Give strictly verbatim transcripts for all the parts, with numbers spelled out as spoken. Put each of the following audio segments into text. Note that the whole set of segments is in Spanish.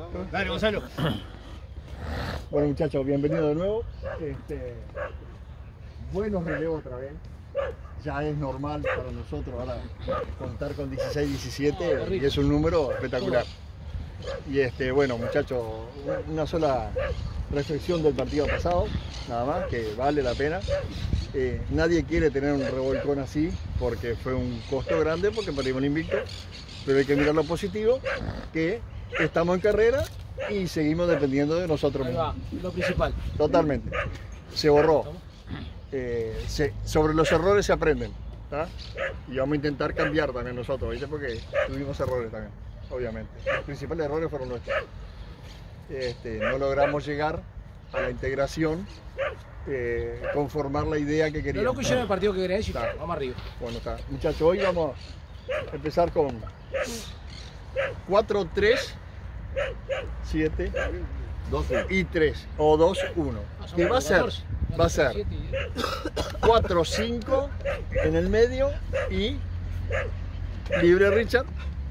Dale, Gonzalo. Bueno, muchachos, bienvenidos de nuevo. Este, buenos relevos otra vez. Ya es normal para nosotros ahora contar con dieciséis, diecisiete y es un número espectacular. Y este, bueno, muchachos, una sola reflexión del partido pasado, nada más, que vale la pena. Eh, nadie quiere tener un revolcón así porque fue un costo grande, porque perdimos el invicto, pero hay que mirar lo positivo, que estamos en carrera y seguimos dependiendo de nosotros mismos. Lo principal. Totalmente. Se borró. Eh, se, sobre los errores se aprenden, ¿tá? Y vamos a intentar cambiar también nosotros, ¿viste? Porque tuvimos errores también, obviamente. Los principales errores fueron nuestros. Este, no logramos llegar a la integración, eh, conformar la idea que queríamos. Lo loco hicieron el partido que quería decir. Está. Vamos arriba. Bueno, está. Muchachos, hoy vamos a empezar con cuatro tres siete y tres o dos uno. Que va a ser, va a ser cuatro cinco en el medio y libre Richard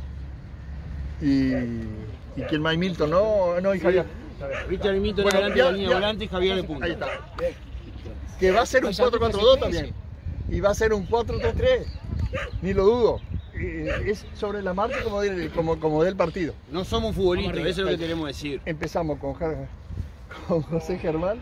y, y quién más, Milton, no, no, y Javier. Richard y Milton Bueno, adelante, ya, la línea ya. volante y Javier de punta. Ahí está. Que va a ser un cuatro cuatro dos también. Y va a ser un cuatro tres tres. Ni lo dudo. Eh, Es sobre la marcha como del, como, como del partido. No somos futbolistas, eso es lo que queremos decir. Empezamos con, Jar- con José Germán.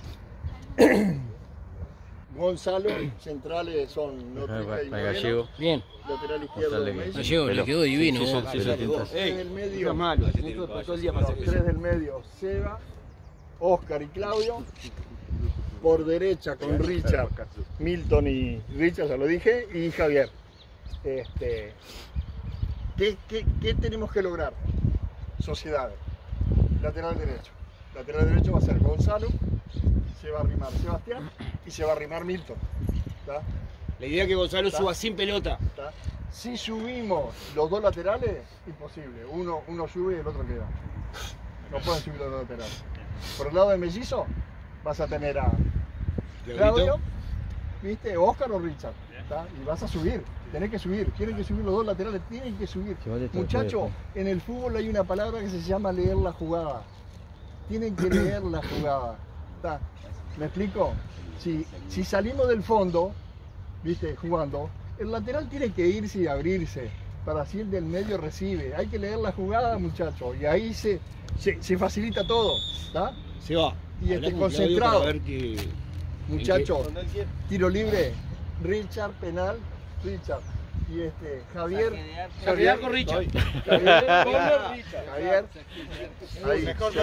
Gonzalo, centrales son Notrica y Moreno. Bien. Lateral izquierdo Messi. Gallego, le quedó divino. Sí, sí, sí, sí, sí. Tres Ey, del no medio, es malo, todo el día pasa los eso. tres del medio, Seba, Oscar y Claudio. Por derecha con Richard, Milton y Richard, ya lo dije, y Javier. Este, ¿qué, qué, qué tenemos que lograr? Sociedades. Lateral derecho. Lateral derecho va a ser Gonzalo, se va a arrimar Sebastián y se va a arrimar Milton. ¿Tá? La idea es que Gonzalo ¿Está? suba sin pelota. ¿Tá? Si subimos los dos laterales, imposible. Uno, uno sube y el otro queda. No pueden subir los dos laterales. Por el lado de Mellizo vas a tener a Claudio, ¿viste? Oscar o Richard. ¿Tá? Y vas a subir. Tenés que subir. Tienen que subir los dos laterales. Tienen que subir. Muchachos, en el fútbol hay una palabra que se llama leer la jugada. Tienen que leer la jugada. ¿Tá? ¿Me explico? Si, si salimos del fondo, ¿viste? Jugando, el lateral tiene que irse y abrirse para si el del medio recibe. Hay que leer la jugada, muchachos, y ahí se, se, se facilita todo. ¿Tá? Se va. Y este Hablamos con concentrado. Claudio para ver que- Muchachos, tiro libre, Richard, penal, Richard. Y este, Javier. Javier con Richard. Javier, Javier. Ahí.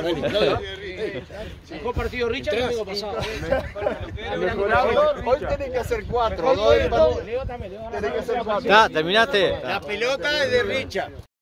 Mejor partido Richard que el domingo pasado. Mejorado. Hoy tenés que hacer cuatro. Dos de Milton, Leo también, Leo tenés que hacer cuatro. Ya, terminaste. La pelota es de Richard.